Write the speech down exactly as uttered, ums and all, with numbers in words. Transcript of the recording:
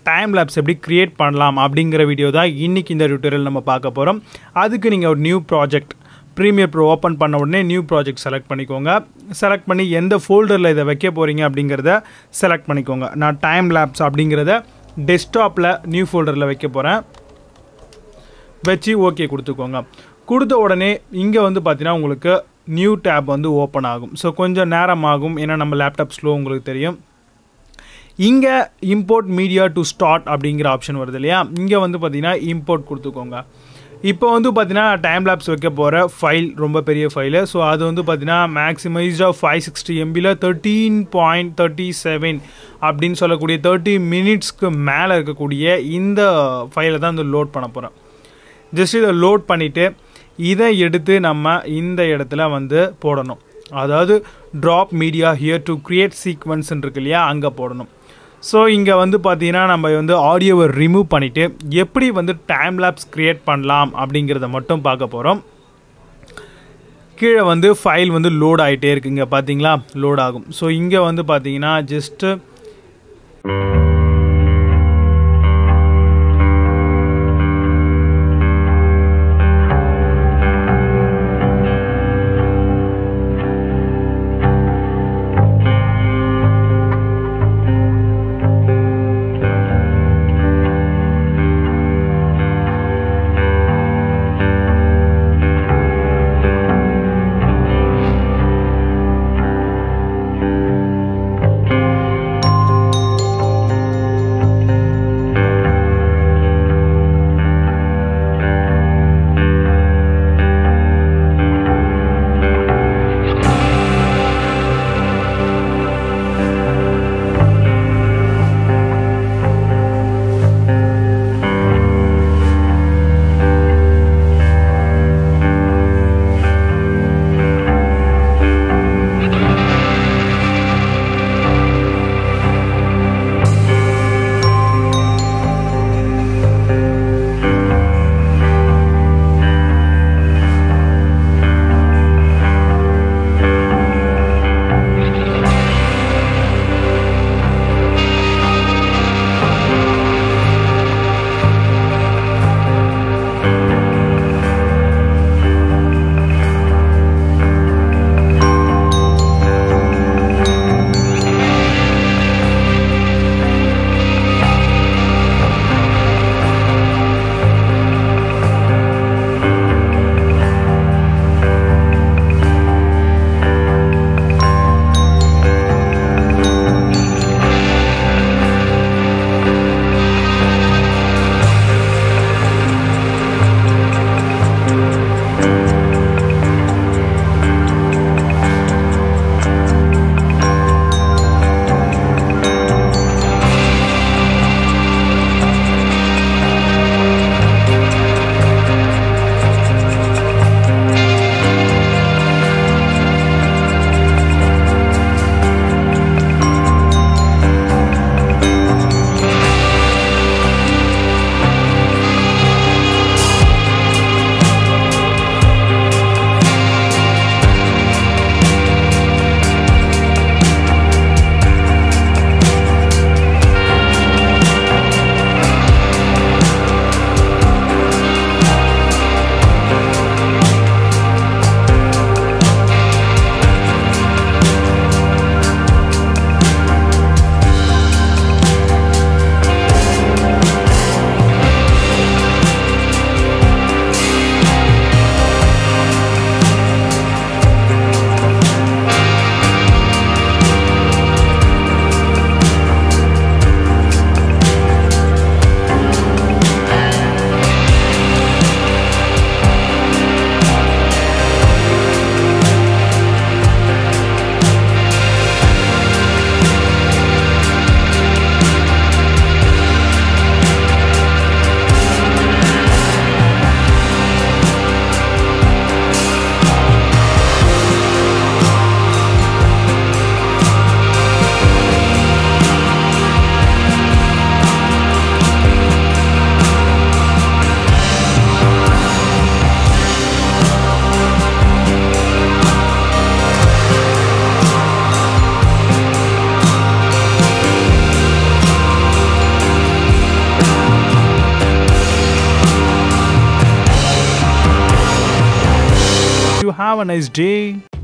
Time labs எப்படி create பண்ணலாம் அப்படிங்கிற வீடியோ தான் இன்றைக்கி இந்த டியூட்டோரியல் நம்ம பார்க்க போகிறோம். அதுக்கு நீங்கள் ஒரு new project Premiere Pro open பண்ண உடனே நியூ ப்ராஜெக்ட் செலக்ட் பண்ணிக்கோங்க. செலக்ட் பண்ணி எந்த ஃபோல்டரில் இதை வைக்க போகிறீங்க அப்படிங்கிறத செலக்ட் பண்ணிக்கோங்க. நான் டைம் லேப்ஸ் அப்படிங்கிறத டெஸ்க்டாப்பில் நியூ ஃபோல்டரில் வைக்க போகிறேன். வச்சு ஓகே கொடுத்துக்கோங்க. கொடுத்த உடனே இங்கே வந்து பார்த்தீங்கன்னா உங்களுக்கு நியூ டேப் வந்து ஓப்பன் ஆகும். ஸோ கொஞ்சம் நேரம் ஆகும், ஏன்னா நம்ம லேப்டாப் ஸ்லோ உங்களுக்கு தெரியும். இங்கே இம்போர்ட் மீடியா டு ஸ்டார்ட் அப்படிங்கிற ஆப்ஷன் வருது இல்லையா, இங்கே வந்து பார்த்தீங்கன்னா இம்போர்ட் கொடுத்துக்கோங்க. இப்போ வந்து பார்த்தீங்கன்னா டைம் லேப்ஸ் வைக்க போகிற ஃபைல் ரொம்ப பெரிய ஃபைலு. ஸோ அது வந்து பார்த்தீங்கன்னா மேக்ஸிமைஸ்டாக ஃபைவ் சிக்ஸ்டி எம்பியில் தேர்ட்டீன் பாயிண்ட் தேர்ட்டி செவன் அப்படின்னு சொல்லக்கூடிய தேர்ட்டி மினிட்ஸ்க்கு மேலே இருக்கக்கூடிய இந்த ஃபைலை தான் வந்து லோட் பண்ண போகிறேன். ஜஸ்ட் இதை லோட் பண்ணிவிட்டு இதை எடுத்து நம்ம இந்த இடத்துல வந்து போடணும். அதாவது drop media here to create சீக்வன்ஸ்ன்னு இருக்கு இல்லையா, அங்கே போடணும். ஸோ இங்கே வந்து பார்த்தீங்கன்னா நம்ம வந்து ஆடியோவை ரிமூவ் பண்ணிவிட்டு எப்படி வந்து டைம் லேப்ஸ் க்ரியேட் பண்ணலாம் அப்படிங்கிறத மட்டும் பார்க்க போகிறோம். கீழே வந்து ஃபைல் வந்து லோட் ஆகிட்டே இருக்குது. இங்கே பார்த்தீங்களா லோட் ஆகும். ஸோ இங்கே வந்து பார்த்தீங்கன்னா just have a nice day.